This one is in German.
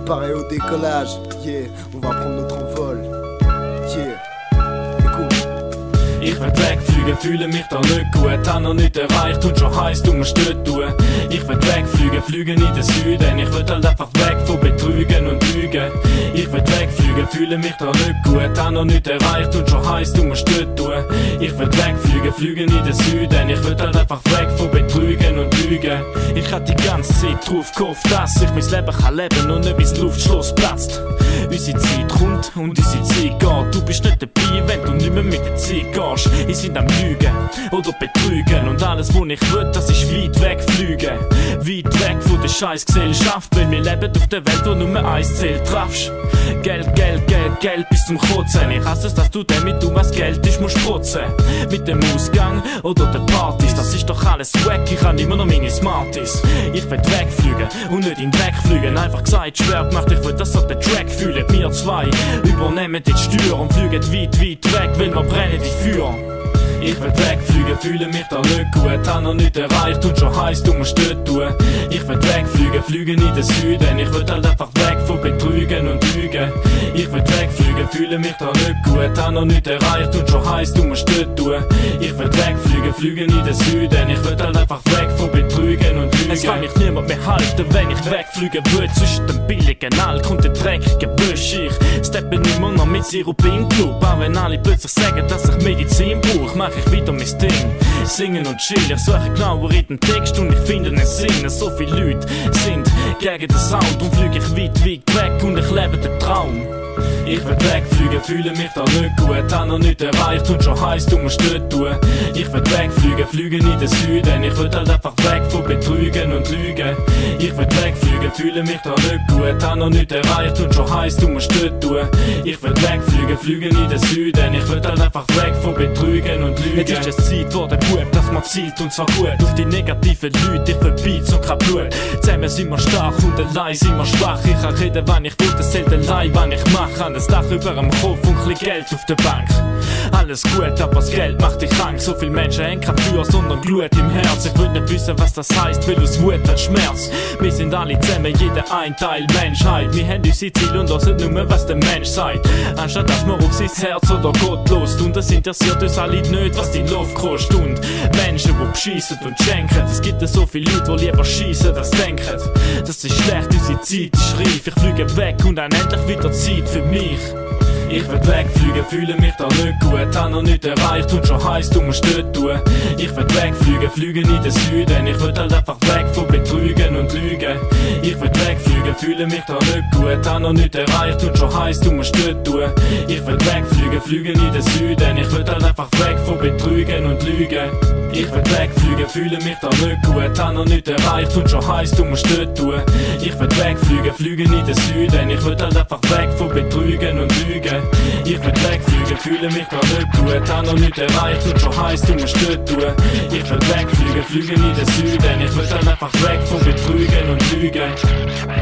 préparer au décollage. Yeah, on va prendre notre envol. Yeah, écoute. Ich will wegfliegen, fühle mich da nicht gut. Hab noch nicht erreicht und schon heisst, du musst dort tun. Ich will wegfliegen, fliegen in den Süden. Ich will halt einfach weg von Betrügen und Lügen. Ich will wegfliegen, fühle mich da nicht gut. Hab noch nicht erreicht und schon heisst, du musst dort tun. Ich will wegfliegen, fliegen in den Süden. Ich will halt einfach weg von Betrügen und Lügen. Ich hab die ganze Zeit drauf gehofft, dass ich mein Leben kann leben und nicht bis das Luftschloss platzt. Unsere Zeit kommt und unsere Zeit geht. Du bist nicht dabei, wenn du nicht mehr mit der Zeit gehst. Ich sind am Lügen oder Betrügen. Und alles, was ich will, das ist weit weg fliegen. Weit weg von der scheiß Gesellschaft. Weil wir leben auf der Welt, wo nur eins zählt. Traffst Geld, Geld, Geld, Geld bis zum Kotzen. Ich hasse es, dass du damit du was Geld ist, musst protzen. Mit dem Ausgang oder den Partys, das ist doch alles weg. Ich habe immer noch meine Smarties. Ich will wegfliegen und nicht in den Dreck fliegen. Einfach gesagt, schwer gemacht, ich will, dass ihr den Track fühlen. Wir zwei übernehmen die Steuer und fliegen weit, weit weg, weil wir brennen die Feuer. Ich will wegfliegen, fühle mich da nicht gut. Hab noch nicht erreicht und schon heisst, du musst dort tun. Ich will wegfliegen, fliegen in den Süden. Ich will halt einfach weg von Betrügen und Lügen. Ich will wegfliegen, fühle mich da nicht gut. Hab noch nicht erreicht und schon heisst, du musst dort tun. Ich will wegfliegen, fliegen in den Süden. Ich will halt einfach weg von Betrügen und Lügen. Es kann mich niemand mehr halten, wenn ich wegfliegen will. Zwischen dem billigen Alk und dem dreckigen Busch. Ich steppe immer noch mit Sirup in den Club. Auch wenn alle plötzlich sagen, dass ich Medizin brauche, mach ich wieder mein Ding. Singen und chillen, ich suche genauer in den Text und ich finde einen Sinn. So viele Leute sind gegen den Sound und fliege ich weit, weit weg und ich lebe den Traum. Ich will wegfliegen, fühle mich da nicht gut. Hab noch nicht erreicht und schon heisst, du musst dort tun. Ich will wegfliegen, fliegen in den Süden. Ich will halt einfach weg von Betrügen und Lügen. Ich will wegfliegen, fühle mich da nicht gut. Hab noch nicht erreicht und schon heisst, du musst dort tun. Ich will wegfliegen, fliegen in den Süden. Ich will halt einfach weg von Betrügen und Lügen. Jetzt ist es Zeit, wo der Bub, dass man zielt und zwar gut auf die negativen Leute. Ich will Beats und kein Blut. Zusammen sind wir stark und allein sind wir schwach. Ich kann reden, wenn ich will, das zählt allein, wenn ich mache. An das Dach über dem Kopf und chli Geld auf der Bank. Alles gut, aber das Geld macht dich krank. So viele Menschen haben kein Feuer, sondern Glut im Herz. Ich will nicht wissen, was das heisst, weil aus Wut hat Schmerz. Wir sind alle zusammen, jeder ein Teil Menschheit. Wir haben unser Ziel und hören nur, was der Mensch sagt. Anstatt dass man auf sein Herz oder Gott lost. Und das interessiert uns alle nicht, was die Luft kostet. Und Menschen, die beschissen und schenken. Es gibt so viele Leute, die lieber schiessen, als denken. Das ist schlecht, unsere Zeit ist reif. Ich fliege weg und dann endlich wieder Zeit für mich. Ich will wegfliegen, fühle mich da nicht gut. Hab noch nicht erreicht und schon heisst, du musst dort tun. Ich will wegfliegen, fliegen in den Süden. Ich will halt einfach weg von Betrügen und Lügen. Ich will wegfliegen, fühle mich da nicht gut. Hab noch nicht erreicht und schon heisst, du musst dort tun. Ich will wegfliegen, fliegen in den Süden. Ich will halt einfach weg von Betrügen und Lügen. Ich will wegfliegen, fühle mich da nicht gut. Hab noch nicht erreicht und schon heisst, du musst dort tun. Ich will wegfliegen, fliegen in den Süden. Ich will halt einfach weg von Betrügen und Lügen. Ich will wegfliegen, fühle mich da nicht gut. Hab noch nicht erreicht und schon heisst, du musst dort tun. Ich will wegfliegen, fliegen in den Süden. Ich will halt einfach weg von Betrügen und Lügen.